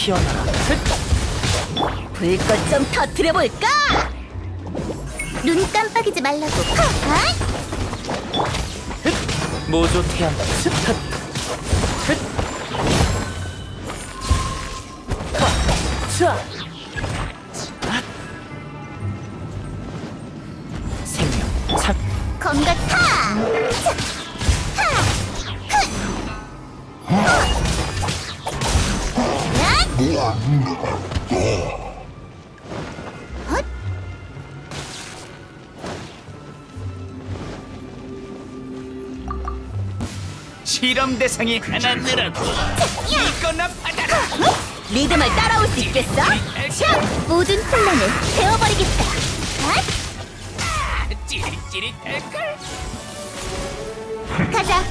피어나라. 불꽃 좀 터뜨려볼까? 눈 깜빡이지 말라고. 모조 태양. 생명 참 검각 실험 대상이 하나 늘었고 이거나 받아라. 리듬을 따라올 수 있겠어? 모든 혼란을 태워버리겠다. 찌릿찌릿할걸. 가자.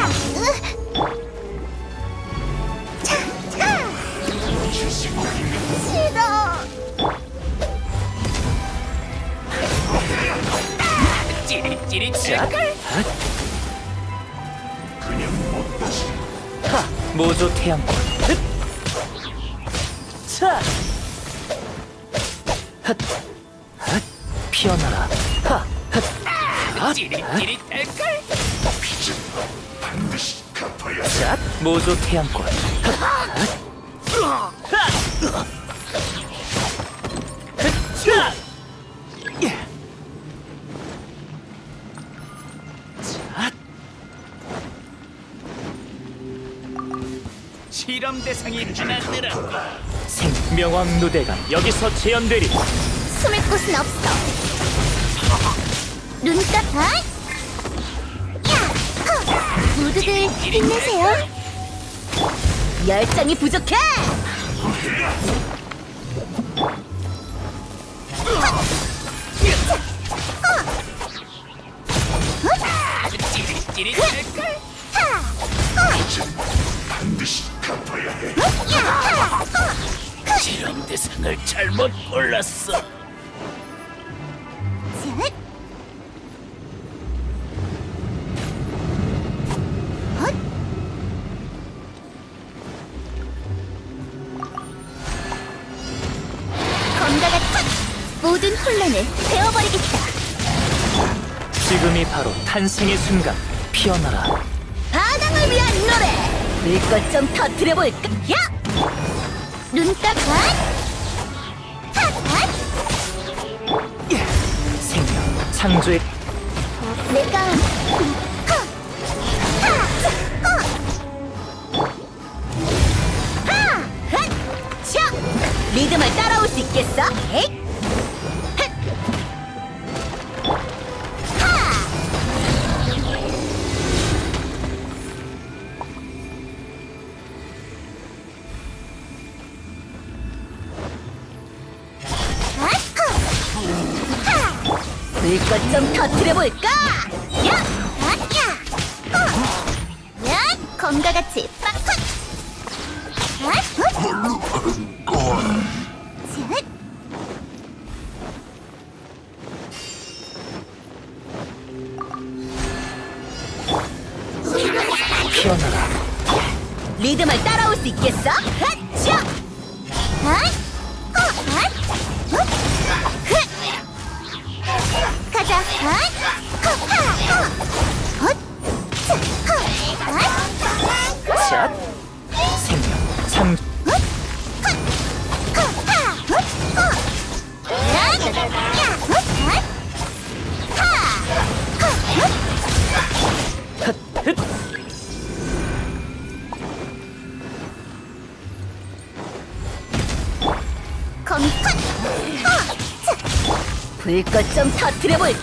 싫어. 찌릿찌릿할걸. 모조 태양권. 자, 피어나라. 찌릿찌릿할걸. 반드시 갚아야 자, 모조 태양권. 실험 대상이 하나 늘었고 생명왕 누대가 여기서 재현되리. 숨을 곳은 없어. 눈 깜빡. 모두들 힘내세요. 열정이 부족해. 찌릿찌릿할걸. 반드시 갚아야 해. 실험 대상을 잘못 골랐어. 검가가 탁! 모든 혼란을 태워버리겠다. 지금이 바로 탄생의 순간. 피어나라. 반항을 위한 노래. 불꽃 좀 터뜨려볼까? 야! 눈 깜빡. 생명 창조의 내가 리듬을 따라올 수 있겠어? 에잇! 불꽃 좀 터뜨려볼까? 야! 야! 검과 같이 빡빡! 피어나라. 리듬을 따라올 수 있겠어? 가자. 샷. 생명 창 불꽃 좀 터뜨려볼까?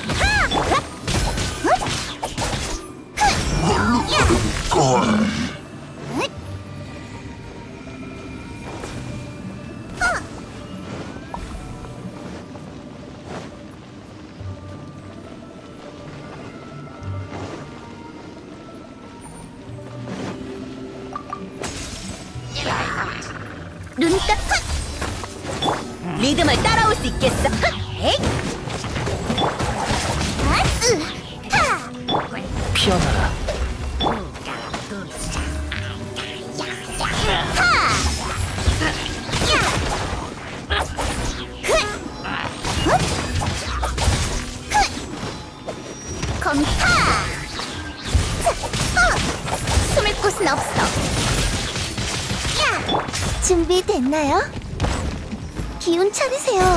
눈 깜빡! 리듬을 따라올 수 있겠어? 에잇! 피어나라. 검타! 숨을 곳은 없어. 야! 준비됐나요? 기운 차리세요.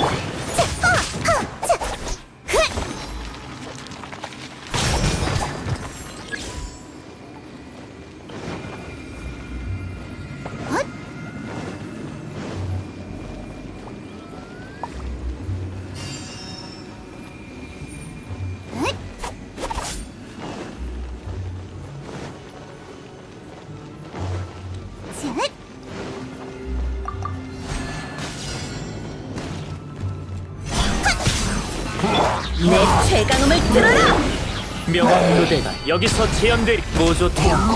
내 최강음을 들어라! 명왕 누대가 여기서 재현되리. 모조 태양.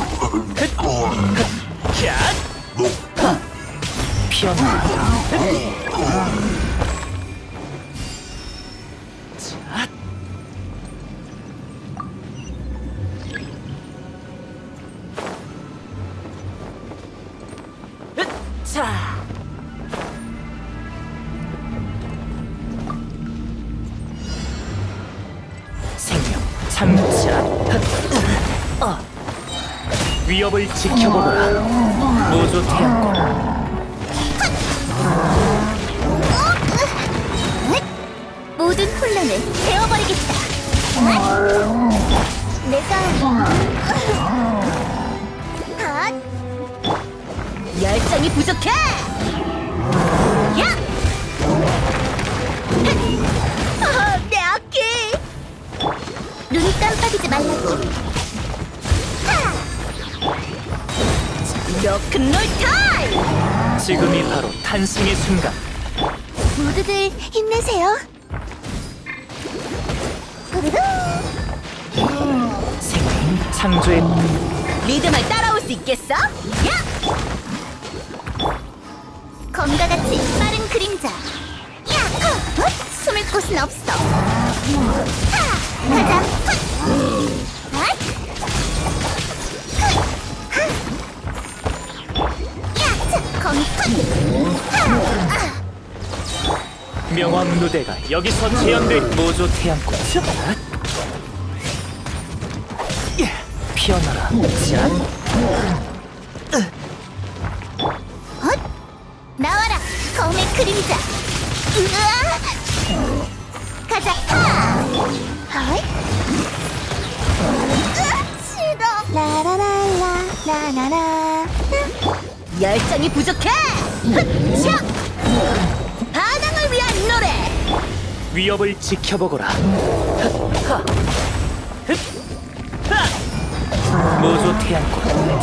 캬! 피어나. 자. 자. 생명 참자. 위협을 지켜보거라. 모조 태양권. 모든 혼란을 베어버리겠다. 내가 열정이 부족해. 야! 내 악기. 눈 깜빡이지 말라고. 로큰롤 타임! 지금이 바로 탄생의 순간. 모두들 힘내세요. 생명 창조의 리듬을 따라올 수 있겠어? 야! 검과 같이 빠른 그림자. 야! 숨을 곳은 없어. 가자. 명왕 누대가 여기서 재현될. 모조 태양권. 피어나라. 자. 나와라, 검의 그림자. 으아! 가자. 싫어. 라라라라 라라라. 열정이 부족해. 자, 반항을 위한 노래. 위협을 지켜보거라. 모조 태양권.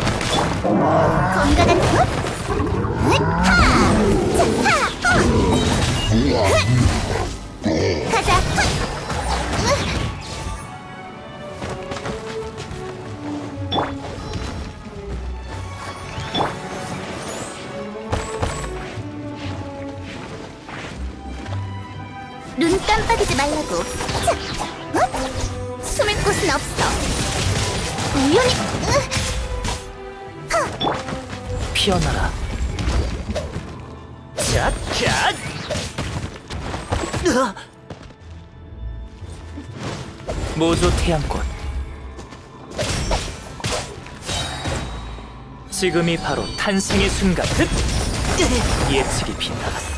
검과 같은 가자. 눈 깜빡이지 말라고. 숨을 곳은 없어. 우연히 피어나라. 자, 자. 모조 태양권. 지금이 바로 탄생의 순간. 예측이 빗나갔다.